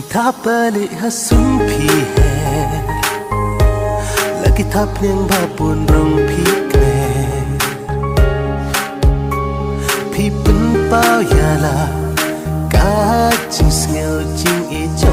Kita balik hasun pihe Lagi tap yang babun rong pikne Pi pen pao ya la Ka jing sneo jing e cha